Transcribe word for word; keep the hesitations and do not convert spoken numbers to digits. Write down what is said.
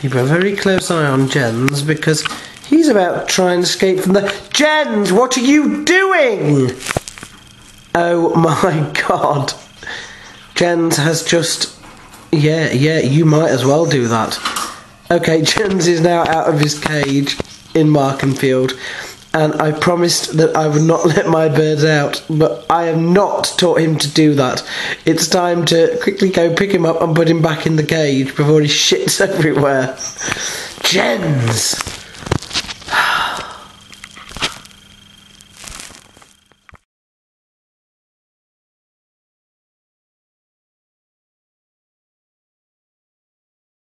Keep a very close eye on Jens because he's about to try and escape from the... Jens, what are you doing? Oh my god. Jens has just... Yeah, yeah, you might as well do that. Okay, Jens is now out of his cage in Markenfield, and I promised that I would not let my birds out, but I have not taught him to do that. It's time to quickly go pick him up and put him back in the cage before he shits everywhere. Jens!